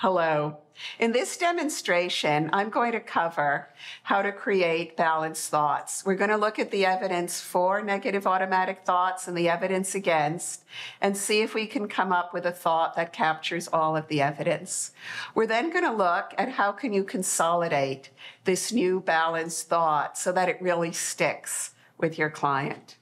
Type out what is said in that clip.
Hello. In this demonstration, I'm going to cover how to create balanced thoughts. We're going to look at the evidence for negative automatic thoughts and the evidence against, and see if we can come up with a thought that captures all of the evidence. We're then going to look at how can you consolidate this new balanced thought so that it really sticks with your client.